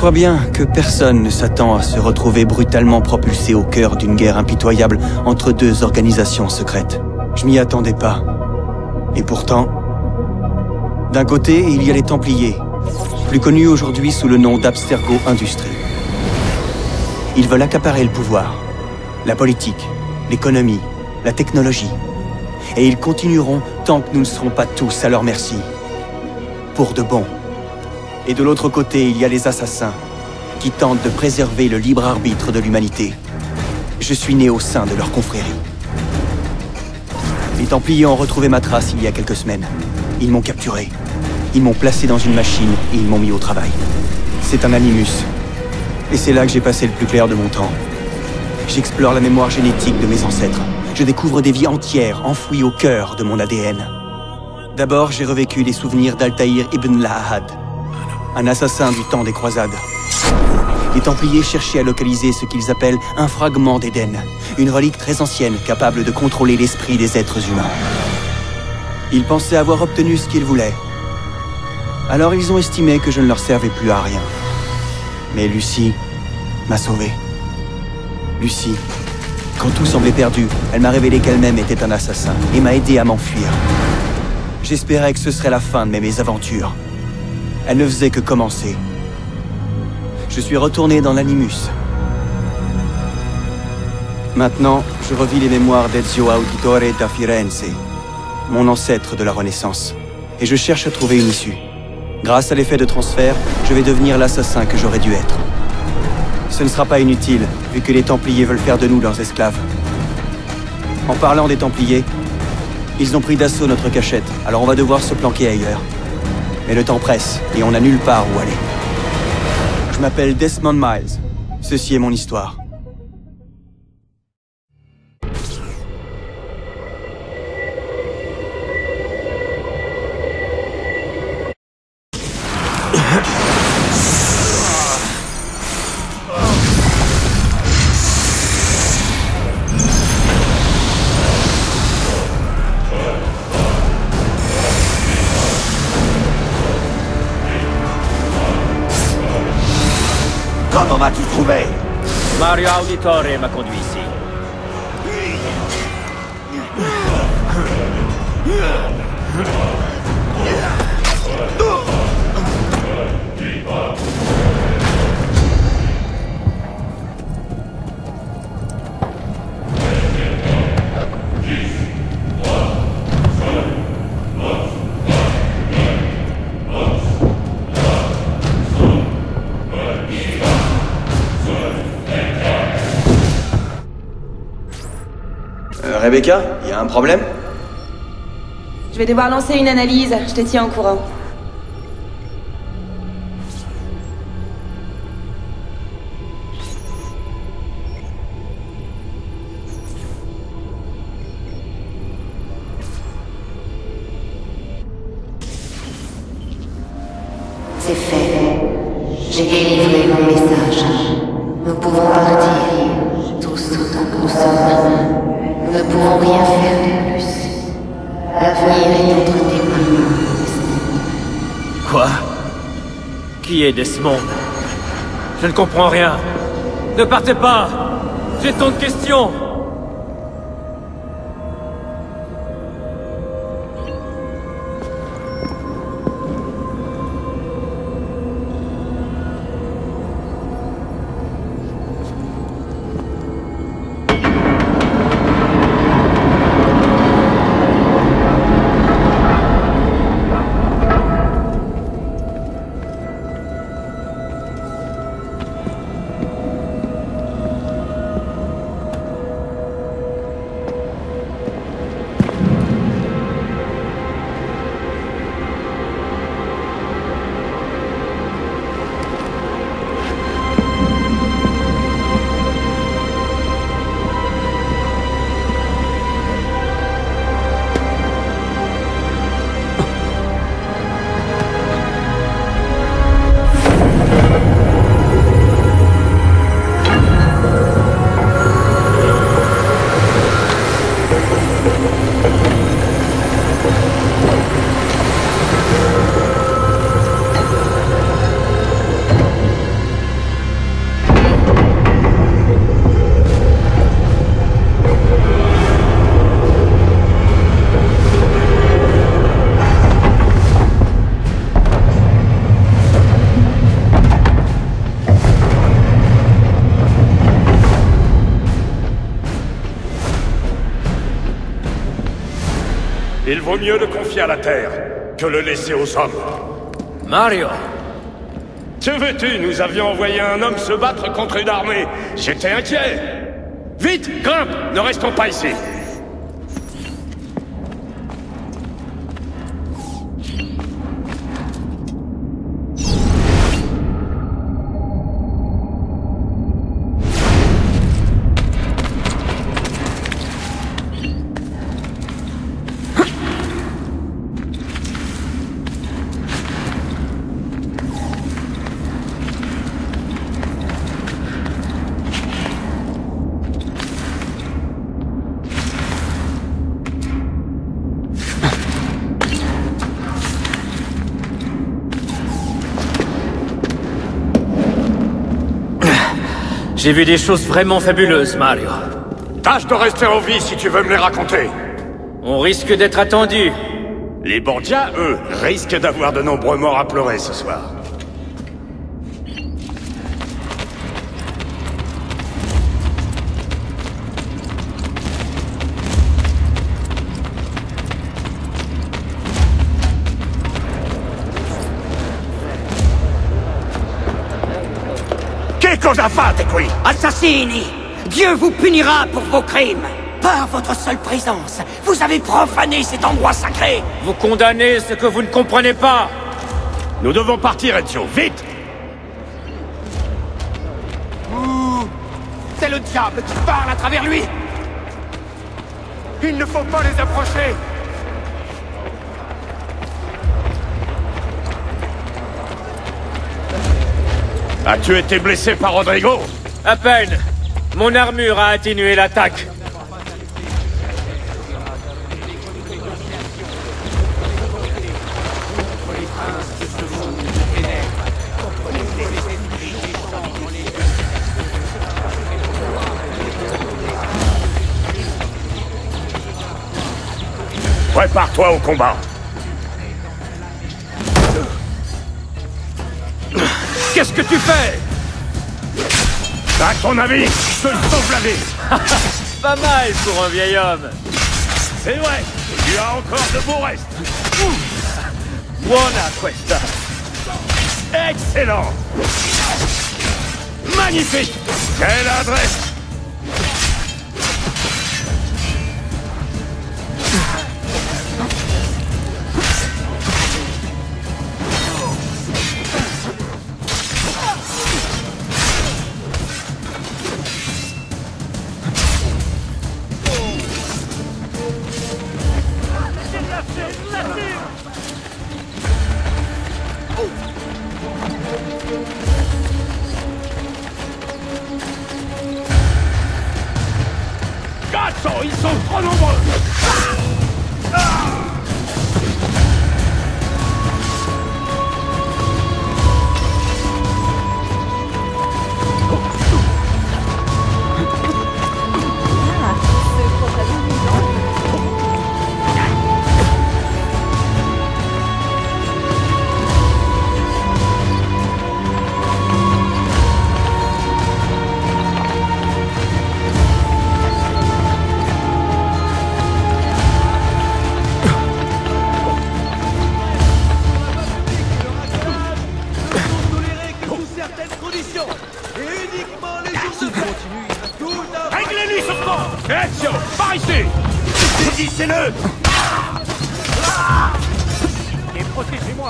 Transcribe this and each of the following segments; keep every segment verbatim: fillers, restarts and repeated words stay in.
crois bien que personne ne s'attend à se retrouver brutalement propulsé au cœur d'une guerre impitoyable entre deux organisations secrètes. Je m'y attendais pas. Et pourtant... D'un côté, il y a les Templiers, plus connus aujourd'hui sous le nom d'Abstergo Industries. Ils veulent accaparer le pouvoir, la politique, l'économie, la technologie. Et ils continueront tant que nous ne serons pas tous à leur merci. Pour de bon. Et de l'autre côté, il y a les assassins, qui tentent de préserver le libre arbitre de l'humanité. Je suis né au sein de leur confrérie. Les Templiers ont retrouvé ma trace il y a quelques semaines. Ils m'ont capturé. Ils m'ont placé dans une machine et ils m'ont mis au travail. C'est un animus. Et c'est là que j'ai passé le plus clair de mon temps. J'explore la mémoire génétique de mes ancêtres. Je découvre des vies entières enfouies au cœur de mon A D N. D'abord, j'ai revécu les souvenirs d'Altaïr ibn Lahad, un assassin du temps des croisades. Les Templiers cherchaient à localiser ce qu'ils appellent un fragment d'Éden, une relique très ancienne capable de contrôler l'esprit des êtres humains. Ils pensaient avoir obtenu ce qu'ils voulaient. Alors ils ont estimé que je ne leur servais plus à rien. Mais Lucie m'a sauvé. Lucie, quand tout semblait perdu, elle m'a révélé qu'elle-même était un assassin et m'a aidé à m'enfuir. J'espérais que ce serait la fin de mes mésaventures. Elle ne faisait que commencer. Je suis retourné dans l'Animus. Maintenant, je revis les mémoires d'Ezio Auditore da Firenze, mon ancêtre de la Renaissance, et je cherche à trouver une issue. Grâce à l'effet de transfert, je vais devenir l'assassin que j'aurais dû être. Ce ne sera pas inutile, vu que les Templiers veulent faire de nous leurs esclaves. En parlant des Templiers, ils ont pris d'assaut notre cachette, alors on va devoir se planquer ailleurs. Mais le temps presse, et on n'a nulle part où aller. Je m'appelle Desmond Miles. Ceci est mon histoire. Comment m'as-tu trouvé? Mario Auditore m'a conduit ici. Euh, Rebecca, il y a un problème? Je vais devoir lancer une analyse, je te tiens au courant. C'est fait. J'ai délivré mon message. Nous pouvons partir, tous autant que nous sommes. Nous ne pouvons rien faire de plus. L'avenir est entre tes mains. Quoi? Qui est Desmond? Je ne comprends rien. Ne partez pas! J'ai tant de questions! vaut mieux le confier à la Terre que le laisser aux hommes. Mario! Que veux-tu? Nous avions envoyé un homme se battre contre une armée. J'étais inquiet. Vite, grimpe! Ne restons pas ici. J'ai vu des choses vraiment fabuleuses, Mario. Tâche de rester en vie si tu veux me les raconter. On risque d'être attendu. Les Borgia, eux, risquent d'avoir de nombreux morts à pleurer ce soir. Che cosa fate qui? Assassini! Dieu vous punira pour vos crimes! Par votre seule présence, vous avez profané cet endroit sacré! Vous condamnez ce que vous ne comprenez pas! Nous devons partir, Ezio, vite! Ouh! C'est le diable qui parle à travers lui! Il ne faut pas les approcher! As-tu été blessé par Rodrigo? À peine. Mon armure a atténué l'attaque. Prépare-toi au combat. Qu'est-ce que tu fais? À ton avis, je te sauve la vie. Pas mal pour un vieil homme. C'est vrai, tu as encore de beaux restes. Buona questa. Excellent. Magnifique. Quelle adresse. Cazzo, ils sont trop nombreux. Ah ah Réglez-lui ce sport. Ezio, par ici. Saisissez-le. Et protégez-moi.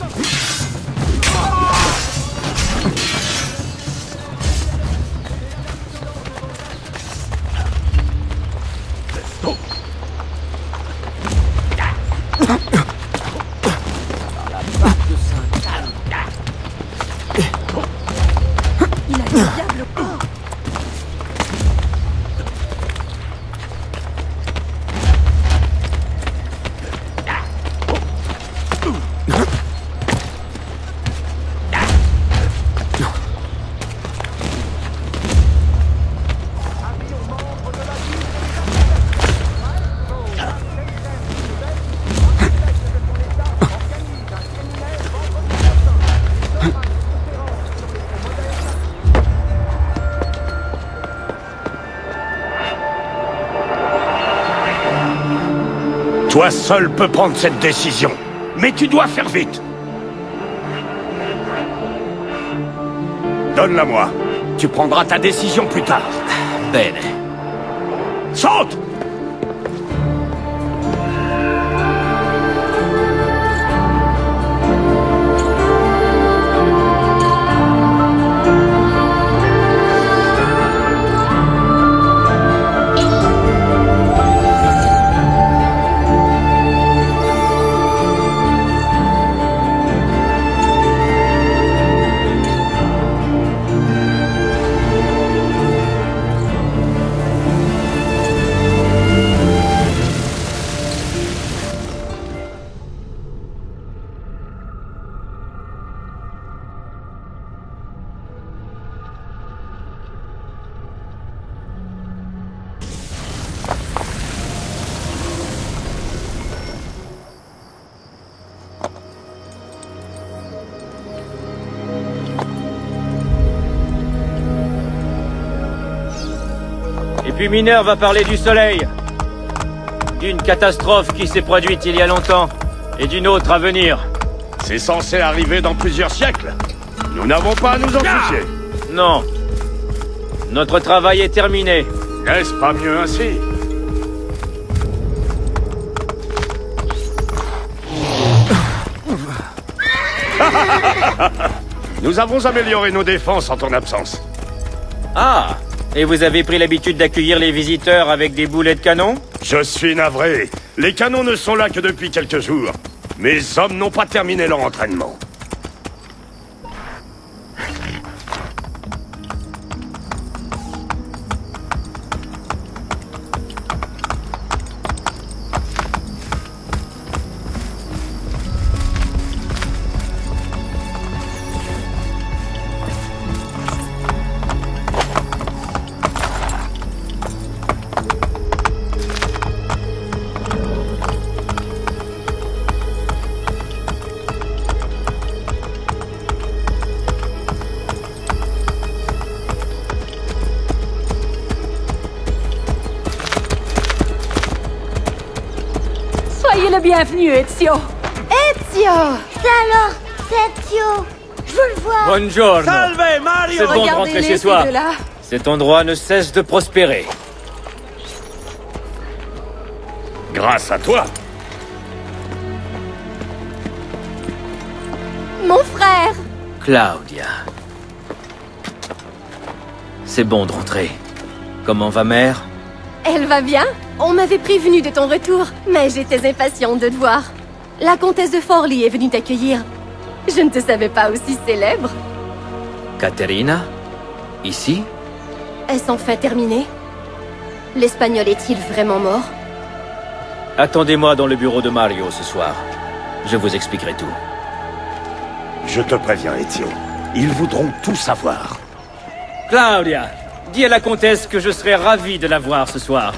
Il a le diable au corps. Toi seul peux prendre cette décision. Mais tu dois faire vite. Donne-la moi. Tu prendras ta décision plus tard. Bene. Saute! Et puis Mineur va parler du soleil. D'une catastrophe qui s'est produite il y a longtemps, et d'une autre à venir. C'est censé arriver dans plusieurs siècles. Nous n'avons pas à nous en soucier. Non. Notre travail est terminé. N'est-ce pas mieux ainsi? Nous avons amélioré nos défenses en ton absence. Ah! Et vous avez pris l'habitude d'accueillir les visiteurs avec des boulets de canon? Je suis navré. Les canons ne sont là que depuis quelques jours. Mes hommes n'ont pas terminé leur entraînement. Soyez le bienvenu, Ezio. Ezio! C'est alors, c'est Ezio. Je veux le voir. Buongiorno. Salve, Mario! C'est bon de rentrer Regardez-les, chez ces soi. deux-là. Cet endroit ne cesse de prospérer. Grâce à toi. Mon frère! Claudia. C'est bon de rentrer. Comment va mère? Elle va bien? On m'avait prévenu de ton retour, mais j'étais impatiente de te voir. La comtesse de Forlì est venue t'accueillir. Je ne te savais pas aussi célèbre. Caterina? Ici? Est-ce enfin terminé? L'Espagnol est-il vraiment mort? Attendez-moi dans le bureau de Mario ce soir. Je vous expliquerai tout. Je te préviens, Ezio. Ils voudront tout savoir. Claudia, dis à la comtesse que je serai ravi de la voir ce soir.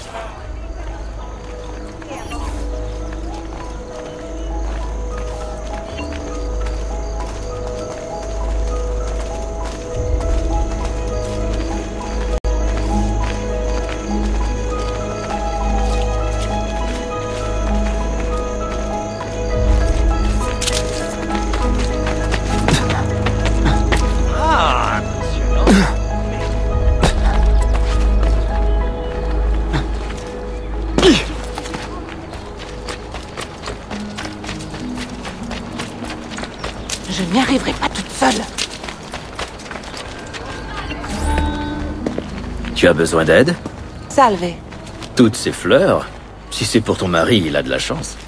Je n'y arriverai pas toute seule. Tu as besoin d'aide? Salve. Toutes ces fleurs? Si c'est pour ton mari, il a de la chance.